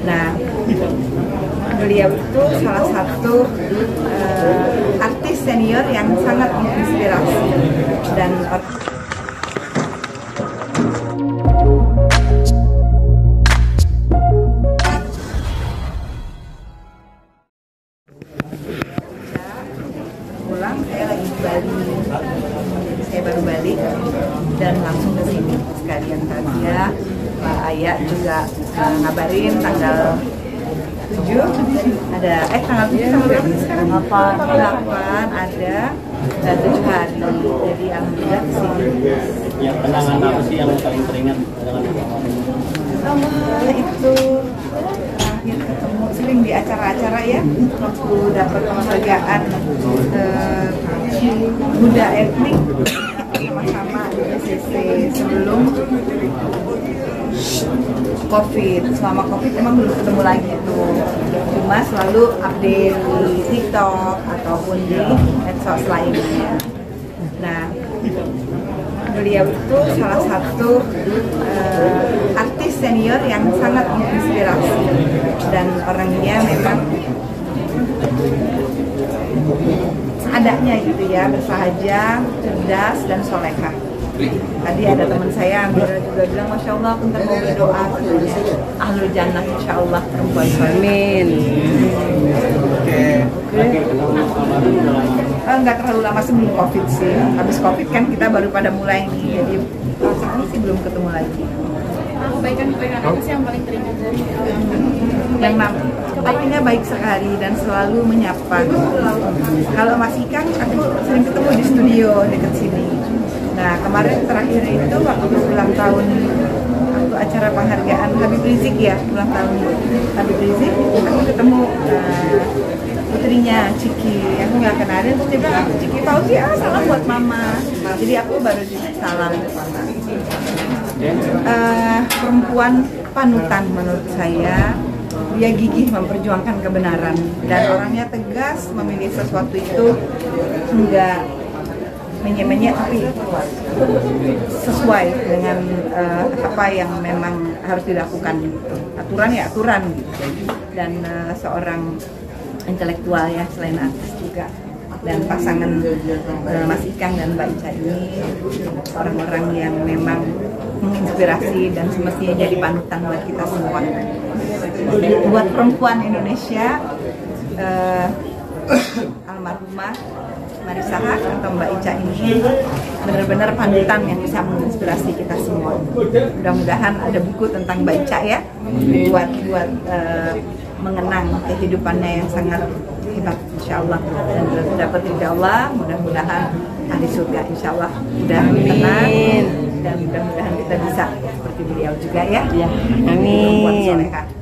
Nah, beliau itu salah satu artis senior yang sangat menginspirasi dan pulang. Saya lagi di Bali, saya baru balik dan langsung ke sini sekalian takziah. Pak Ayah juga ngabarin tanggal 7 ada tanggal 7 tanggal berapa sekarang? 8 ada 7 hari. Jadi alhamdulillah kesini. Ya, kenangan apa sih yang paling teringat Itu terakhir ketemu sering di acara-acara ya, waktu dapat penghargaan Buddha etnik sama-sama di PCC sebelum COVID. Selama COVID emang belum ketemu lagi tuh, cuma selalu update di TikTok ataupun di medsos lainnya. Nah, beliau itu salah satu artis senior yang sangat menginspirasi dan orangnya memang seadanya gitu ya, bersahaja, cerdas dan solehah. Tadi ada teman saya Amira juga bilang, Masya Allah, bentar mau berdoa ahlul jannah insya Allah, perempuan soleh. Amin. Nggak terlalu lama sebelum COVID sih. Habis COVID kan kita baru pada mulai nih, jadi ini sih belum ketemu lagi. Kebaikan-kebaikan apa sih yang paling teringat dari Yang artinya baik sekali dan selalu menyapa. Kalau Mas Ikang, aku sering ketemu di studio dekat sini. Nah, kemarin terakhir itu waktu ulang tahun, waktu acara penghargaan Habib Rizik ya, ulang tahun Habib Rizik, aku ketemu putrinya Ciki, aku nggak kenalin, terus dia bilang, Ciki Fauzi, salam buat mama. Jadi aku baru salam. Perempuan panutan menurut saya, dia gigih memperjuangkan kebenaran dan orangnya tegas memilih sesuatu itu, enggak menye-menye tapi sesuai dengan apa yang memang harus dilakukan. Aturan ya aturan gitu. Dan seorang intelektual ya, selain artis juga. Dan pasangan Mas Ikang dan Mbak Ica ini orang-orang yang memang menginspirasi dan semestinya jadi panutan buat kita semua. Buat perempuan Indonesia, almarhumah Marissa Haque atau Mbak Ica ini benar-benar panutan yang bisa menginspirasi kita semua. Mudah-mudahan ada buku tentang Mbak Ica ya, buat mengenang kehidupannya yang sangat hebat, insya Allah, dan dapat ridha Allah. Mudah-mudahan ahli surga, insya Allah, mudah tenang dan mudah-mudahan kita bisa seperti beliau juga ya. Amin.